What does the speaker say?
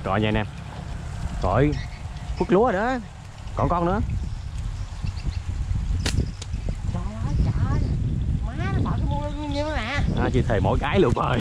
Rồi nha anh em. Rồi, quất lúa rồi đó. Còn con nữa. Trời ơi, má nó sợ cái mua nhiêu nè. Chỉ thề mỗi cái luôn rồi.